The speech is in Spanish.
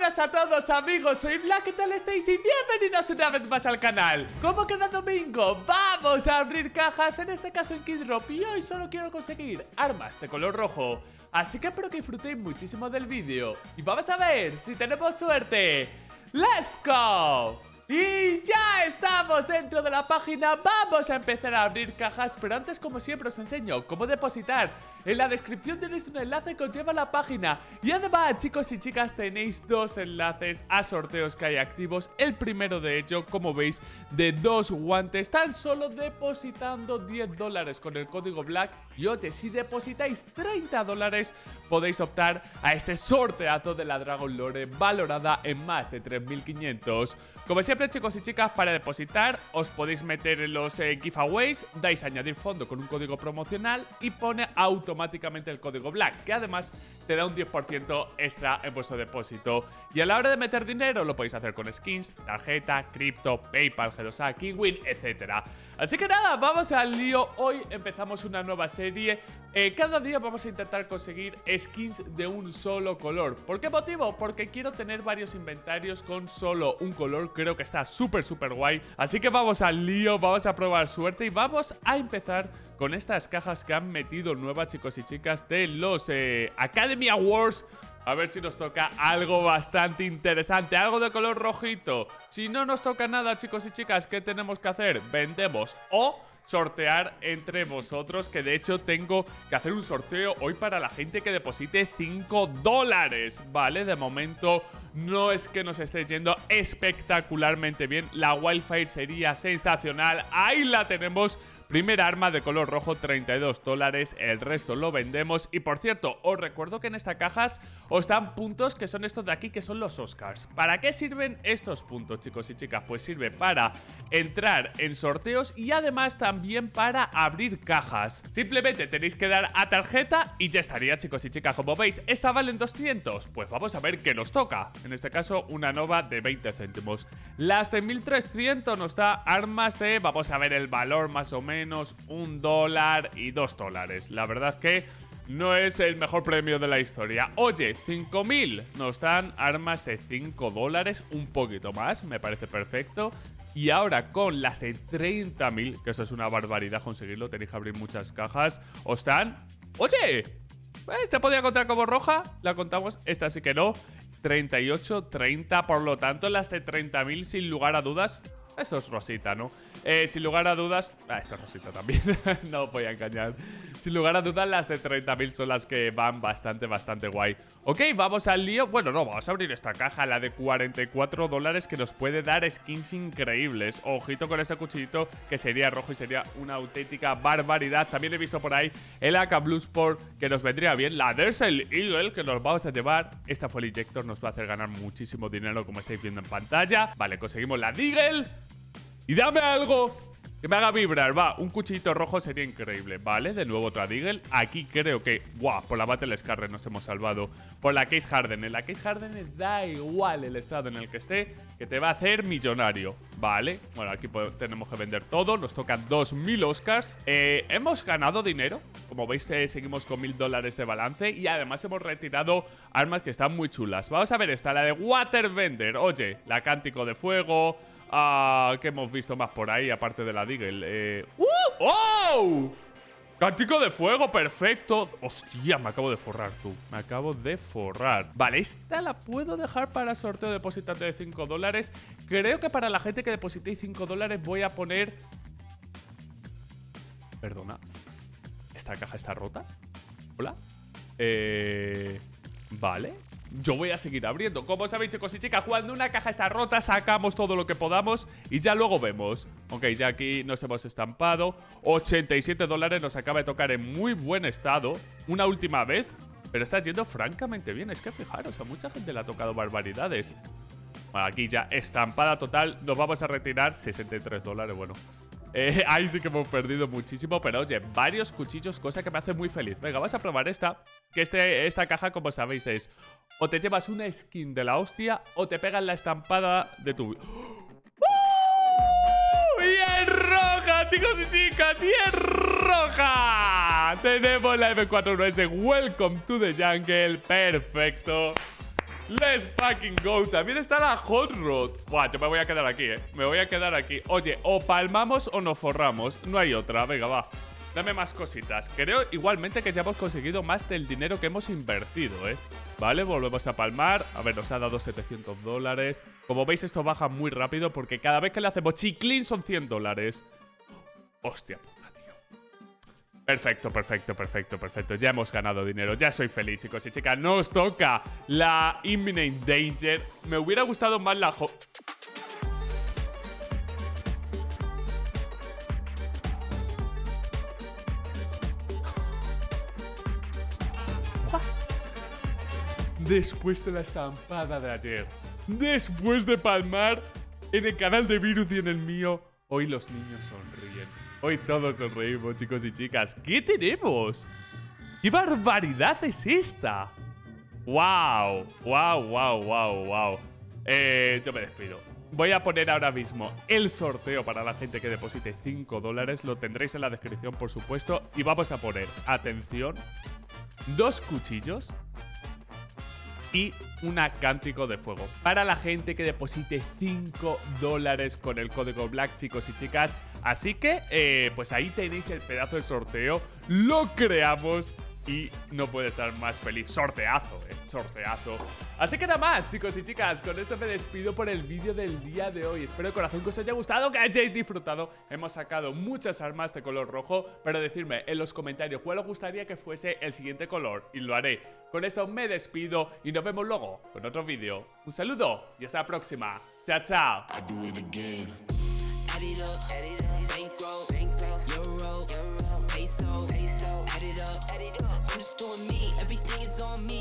buenas a todos amigos, soy Black, ¿qué tal estáis? Y bienvenidos una vez más al canal. Como cada domingo vamos a abrir cajas, en este caso en Kidrop. Y hoy solo quiero conseguir armas de color rojo, así que espero que disfrutéis muchísimo del vídeo. Y vamos a ver si tenemos suerte. ¡Let's go! Y ya estamos dentro de la página. Vamos a empezar a abrir cajas, pero antes, como siempre, os enseño cómo depositar. En la descripción tenéis un enlace que os lleva a la página. Y además, chicos y chicas, tenéis dos enlaces a sorteos que hay activos. El primero de ellos, como veis, de 2 guantes, tan solo depositando $10 con el código Black. Y oye, si depositáis $30, podéis optar a este sorteazo de la Dragon Lore valorada en más de 3.500. Como siempre, chicos y chicas, para depositar os podéis meter en los giveaways, dais a añadir fondo con un código promocional y pone automáticamente el código Black, que además te da un 10% extra en vuestro depósito. Y a la hora de meter dinero lo podéis hacer con skins, tarjeta, cripto, PayPal, G2A, Kinwin, etc. Así que nada, vamos al lío. Hoy empezamos una nueva serie. Cada día vamos a intentar conseguir skins de un solo color. ¿Por qué motivo? Porque quiero tener varios inventarios con solo un color. Creo que está súper guay. Así que vamos al lío, vamos a probar suerte y vamos a empezar con estas cajas que han metido nuevas, chicos y chicas, de los Academy Awards. A ver si nos toca algo bastante interesante, algo de color rojito. Si no nos toca nada, chicos y chicas, ¿qué tenemos que hacer? Vendemos o sortear entre vosotros, que de hecho tengo que hacer un sorteo hoy para la gente que deposite $5, ¿vale? De momento no es que nos esté yendo espectacularmente bien. La Wildfire sería sensacional. Ahí la tenemos. Primera arma de color rojo, $32, el resto lo vendemos. Y por cierto, os recuerdo que en estas cajas os dan puntos que son estos de aquí, que son los Oscars. ¿Para qué sirven estos puntos, chicos y chicas? Pues sirve para entrar en sorteos y además también para abrir cajas. Simplemente tenéis que dar a tarjeta y ya estaría, chicos y chicas. Como veis, esta vale en 200. Pues vamos a ver qué nos toca. En este caso, una nova de 20 céntimos. Las de 1300 nos da armas de, vamos a ver el valor más o menos, $1 y $2. La verdad que no es el mejor premio de la historia. Oye, 5000 nos dan armas de $5, un poquito más, me parece perfecto. Y ahora con las de 30.000, que eso es una barbaridad conseguirlo, tenéis que abrir muchas cajas, os dan... Oye, esta podría contar como roja, la contamos, esta sí que no. 38, 30, por lo tanto las de 30.000 sin lugar a dudas. Esto es rosita, ¿no? Sin lugar a dudas... esto es rosita también. No os voy a engañar. Sin lugar a dudas, las de 30.000 son las que van bastante guay. Ok, vamos al lío. Bueno, no, vamos a abrir esta caja, la de $44, que nos puede dar skins increíbles. Ojito con este cuchillito, que sería rojo y sería una auténtica barbaridad. También he visto por ahí el AK Blue Sport, que nos vendría bien. La Desert Eagle, que nos vamos a llevar. Esta Fuel Ejector nos va a hacer ganar muchísimo dinero, como estáis viendo en pantalla. Vale, conseguimos la Deagle. Y dame algo que me haga vibrar. Va, un cuchillito rojo sería increíble. Vale, de nuevo otra Deagle. Aquí creo que... Buah, por la Battle Scarlet nos hemos salvado. Por la Case Harden. En la Case Harden da igual el estado en el que esté, que te va a hacer millonario. Vale, bueno, aquí tenemos que vender todo. Nos tocan 2000 Oscars. Hemos ganado dinero. Como veis, seguimos con $1000 de balance. Y además hemos retirado armas que están muy chulas. Vamos a ver esta, la de Waterbender. Oye, la Cántico de Fuego... ¿qué hemos visto más por ahí, aparte de la Deagle? ¡Oh! Cántico de Fuego, perfecto. Hostia, me acabo de forrar, tú. Me acabo de forrar. Vale, esta la puedo dejar para sorteo depositante de $5. Creo que para la gente que depositéis $5 voy a poner... Perdona. ¿Esta caja está rota? ¿Hola? Vale. Yo voy a seguir abriendo. Como sabéis, chicos y chicas, cuando una caja está rota, sacamos todo lo que podamos y ya luego vemos. Ok, ya aquí nos hemos estampado. $87 nos acaba de tocar en muy buen estado. Una última vez. Pero está yendo francamente bien. Es que fijaros, a mucha gente le ha tocado barbaridades. Bueno, aquí ya estampada total. Nos vamos a retirar $63. Bueno, ahí sí que hemos perdido muchísimo. Pero oye, varios cuchillos, cosa que me hace muy feliz. Venga, vamos a probar esta. Que esta caja, como sabéis, es... O te llevas una skin de la hostia o te pegan la estampada de tu... ¡Y es roja, chicos y chicas! ¡Y es roja! Tenemos la M41S Welcome to the Jungle. Perfecto. Let's fucking go. También está la Hot Rod. Buah, yo me voy a quedar aquí, me voy a quedar aquí. Oye, o palmamos o nos forramos. No hay otra, venga, va. Dame más cositas. Creo igualmente que ya hemos conseguido más del dinero que hemos invertido, Vale, volvemos a palmar. A ver, nos ha dado $700. Como veis, esto baja muy rápido porque cada vez que le hacemos chiclín son $100. Hostia puta, tío. Perfecto, perfecto, perfecto, perfecto. Ya hemos ganado dinero. Ya soy feliz, chicos y chicas. Nos toca la Imminent Danger. Me hubiera gustado más la... Después de la estampada de ayer, después de palmar en el canal de Virus y en el mío, hoy los niños sonríen. Hoy todos sonreímos, chicos y chicas. ¿Qué tenemos? ¿Qué barbaridad es esta? ¡Wow! ¡Wow, wow, wow, wow! Yo me despido. Voy a poner ahora mismo el sorteo para la gente que deposite $5. Lo tendréis en la descripción, por supuesto. Y vamos a poner, atención, 2 cuchillos y una cántico de fuego para la gente que deposite $5 con el código Black, chicos y chicas. Así que, pues ahí tenéis el pedazo de sorteo. Lo creamos y no puede estar más feliz. Sorteazo, sorteazo. Así que nada más, chicos y chicas, con esto me despido por el vídeo del día de hoy. Espero de corazón que os haya gustado, que hayáis disfrutado. Hemos sacado muchas armas de color rojo, pero decidme en los comentarios cuál os gustaría que fuese el siguiente color y lo haré. Con esto me despido y nos vemos luego con otro vídeo. Un saludo y hasta la próxima. Chao, chao. Everything is on me.